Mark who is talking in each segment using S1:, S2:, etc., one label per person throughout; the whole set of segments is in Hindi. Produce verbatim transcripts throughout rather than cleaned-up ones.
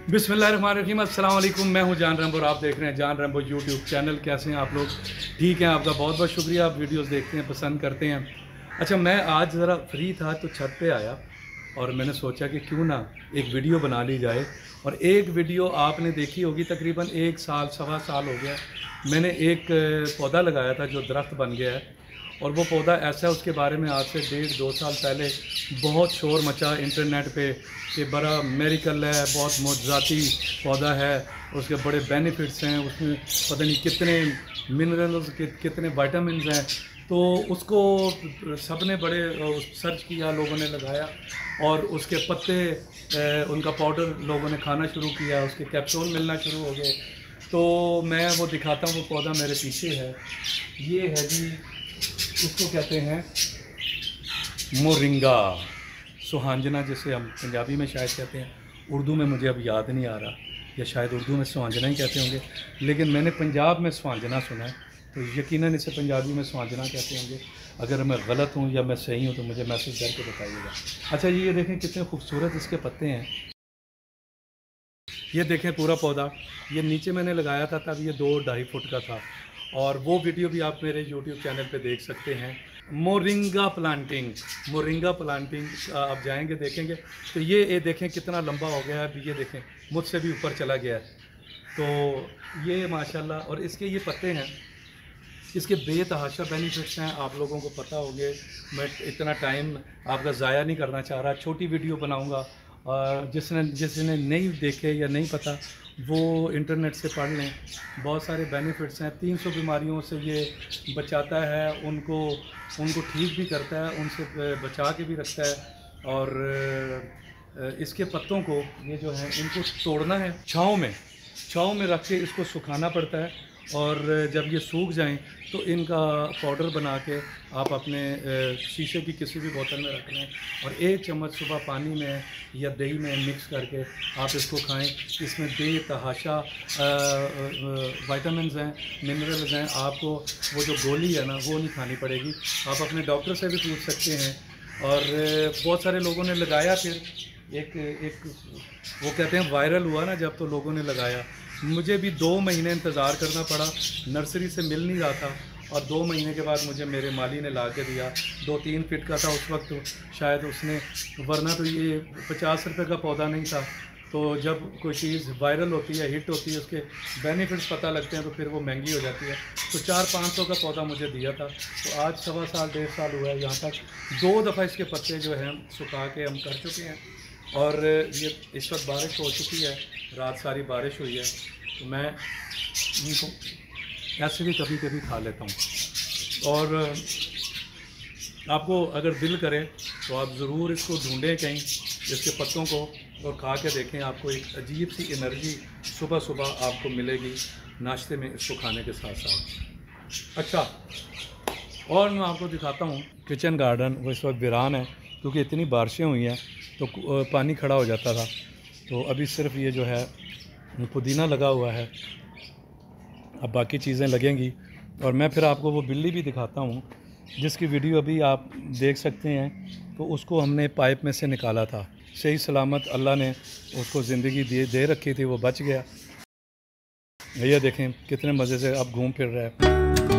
S1: बिस्मिल्लाहिर्रहमानिर्रहीम, अस्सलाम वालेकुम। मैं हूं जान रैम्बो और आप देख रहे हैं जान रैम्बो यूट्यूब चैनल। कैसे हैं आप लोग? ठीक हैं? आपका बहुत बहुत शुक्रिया, आप वीडियोस देखते हैं, पसंद करते हैं। अच्छा, मैं आज ज़रा फ्री था तो छत पे आया और मैंने सोचा कि क्यों ना एक वीडियो बना ली जाए। और एक वीडियो आपने देखी होगी, तकरीबन एक साल सवा साल हो गया मैंने एक पौधा लगाया था जो दरख्त बन गया है। और वो पौधा ऐसा है, उसके बारे में आज से डेढ़ दो साल पहले बहुत शोर मचा इंटरनेट पे कि बड़ा मेरिकल है, बहुत मौजज़ाती पौधा है, उसके बड़े बेनिफिट्स हैं, उसमें पता नहीं कितने मिनरल्स कि, कितने विटामिन्स हैं। तो उसको सब ने बड़े सर्च किया, लोगों ने लगाया और उसके पत्ते उनका पाउडर लोगों ने खाना शुरू किया, उसके कैप्सूल मिलना शुरू हो गए। तो मैं वो दिखाता हूँ, वो पौधा मेरे पीछे है, ये है जी, इसको कहते हैं मोरिंगा, सुहांजना जिसे हम पंजाबी में शायद कहते हैं, उर्दू में मुझे अब याद नहीं आ रहा, या शायद उर्दू में सुहांजना ही कहते होंगे, लेकिन मैंने पंजाब में सुहांजना सुना है, तो यकीनन इसे पंजाबी में सुहांजना कहते होंगे। अगर मैं गलत हूँ या मैं सही हूँ तो मुझे मैसेज करके बताइएगा। अच्छा, ये देखें कितने खूबसूरत इसके पत्ते हैं, ये देखें पूरा पौधा। ये नीचे मैंने लगाया था तब ये दो ढाई फुट का था, और वो वीडियो भी आप मेरे यूट्यूब चैनल पे देख सकते हैं। मोरिंगा प्लांटिंग, मोरिंगा प्लांटिंग आप जाएंगे देखेंगे तो ये ये देखें कितना लंबा हो गया है, ये देखें मुझसे भी ऊपर चला गया है। तो ये माशाल्लाह, और इसके ये पत्ते हैं, इसके बेतहाशा बेनिफिट्स हैं, आप लोगों को पता होंगे। मैं इतना टाइम आपका ज़ाया नहीं करना चाह रहा, छोटी वीडियो बनाऊँगा, और जिसने जिसने नहीं देखे या नहीं पता वो इंटरनेट से पढ़ लें। बहुत सारे बेनिफिट्स हैं, तीन सौ बीमारियों से ये बचाता है, उनको उनको ठीक भी करता है, उनसे बचा के भी रखता है। और इसके पत्तों को, ये जो है, इनको तोड़ना है, छाँव में छाँव में रख के इसको सुखाना पड़ता है, और जब ये सूख जाएं तो इनका पाउडर बना के आप अपने शीशे की किसी भी बोतल में रख लें, और एक चम्मच सुबह पानी में या दही में मिक्स करके आप इसको खाएं। इसमें बेतहाशा विटामिन्स हैं, मिनरल्स हैं, आपको वो जो गोली है ना वो नहीं खानी पड़ेगी, आप अपने डॉक्टर से भी पूछ सकते हैं। और बहुत सारे लोगों ने लगाया, फिर एक एक वो कहते हैं वायरल हुआ ना जब, तो लोगों ने लगाया। मुझे भी दो महीने इंतज़ार करना पड़ा, नर्सरी से मिल नहीं रहा था, और दो महीने के बाद मुझे मेरे माली ने ला के दिया। दो तीन फिट का था उस वक्त तो शायद उसने, वरना तो ये पचास रुपये का पौधा नहीं था। तो जब कोई चीज़ वायरल होती है, हिट होती है, उसके बेनिफिट्स पता लगते हैं तो फिर वो महंगी हो जाती है। तो चार पाँच सौ का पौधा मुझे दिया था, तो आज सवा साल डेढ़ साल हुआ है, यहाँ तक दो दफ़ा इसके पत्ते जो हैं सुखा के हम कर चुके हैं। और ये इस वक्त बारिश हो चुकी है, रात सारी बारिश हुई है, तो मैं इनको ऐसे भी कभी कभी खा लेता हूँ। और आपको अगर दिल करे तो आप ज़रूर इसको ढूंढें कहीं, इसके पत्तों को, और खा के देखें, आपको एक अजीब सी एनर्जी सुबह सुबह आपको मिलेगी नाश्ते में इसको खाने के साथ साथ। अच्छा, और मैं आपको दिखाता हूँ किचन गार्डन, वो इस वक्त वीरान है क्योंकि इतनी बारिशें हुई हैं तो पानी खड़ा हो जाता था। तो अभी सिर्फ ये जो है पुदीना लगा हुआ है, अब बाकी चीज़ें लगेंगी। और मैं फिर आपको वो बिल्ली भी दिखाता हूँ जिसकी वीडियो अभी आप देख सकते हैं। तो उसको हमने पाइप में से निकाला था, सही सलामत अल्लाह ने उसको ज़िंदगी दे दे रखी थी, वो बच गया। ये देखें कितने मज़े से अब घूम फिर रहा है।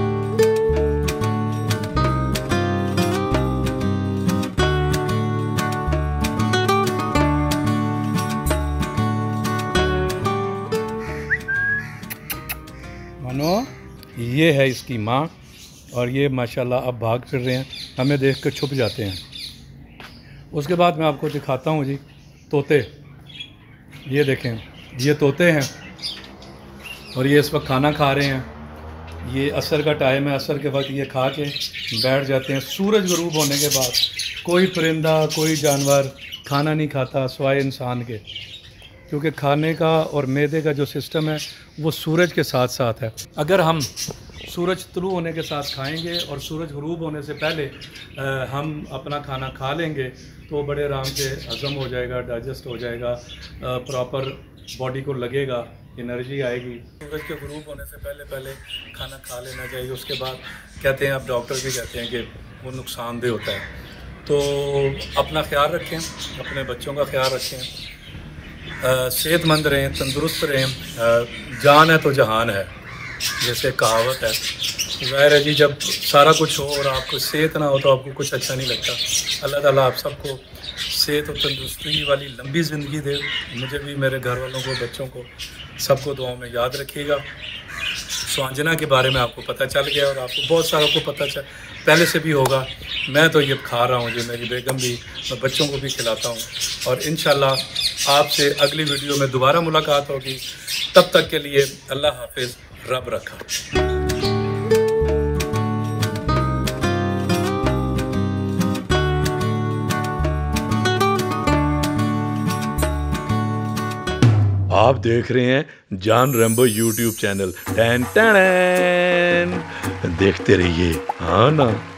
S1: मानो, ये है इसकी माँ, और ये माशाल्लाह अब भाग फिर रहे हैं, हमें देख कर छुप जाते हैं। उसके बाद मैं आपको दिखाता हूँ जी तोते। ये देखें, ये तोते हैं, और ये इस वक्त खाना खा रहे हैं। ये असर का टाइम है, असर के वक्त ये खा के बैठ जाते हैं। सूरज गरूब होने के बाद कोई परिंदा, कोई जानवर खाना नहीं खाता सिवाय इंसान के, क्योंकि खाने का और मैदे का जो सिस्टम है वो सूरज के साथ साथ है। अगर हम सूरज तुलू होने के साथ खाएंगे और सूरज ग़रूब होने से पहले आ, हम अपना खाना खा लेंगे तो बड़े आराम से हज़म हो जाएगा, डाइजेस्ट हो जाएगा, प्रॉपर बॉडी को लगेगा, एनर्जी आएगी। सूरज के ग़रूब होने से पहले पहले खाना खा लेना चाहिए। उसके बाद कहते हैं, अब डॉक्टर भी कहते हैं कि वो नुकसानदेह होता है। तो अपना ख्याल रखें, अपने बच्चों का ख्याल रखें, सेहतमंद रहें, तंदुरुस्त रहें। जान है तो जहान है, जैसे कहावत है। ज़ाहिर है जी, जब सारा कुछ हो और आपको सेहत ना हो तो आपको कुछ अच्छा नहीं लगता। अल्लाह ताला आप सबको सेहत और तंदुरुस्ती वाली लंबी ज़िंदगी दे। मुझे भी, मेरे घर वालों को, बच्चों को, सबको दुआओं में याद रखिएगा। स्वांजना के बारे में आपको पता चल गया और आपको बहुत सारों को पता चल पहले से भी होगा। मैं तो ये खा रहा हूँ जी, मेरी बेगम भी, मैं बच्चों को भी खिलाता हूँ। और इंशाल्लाह आपसे अगली वीडियो में दोबारा मुलाकात होगी। तब तक के लिए अल्लाह हाफिज़, रब रखा।
S2: आप देख रहे हैं जान रैम्बो यूट्यूब चैनल। टैन टैन, देखते रहिए। हाँ ना।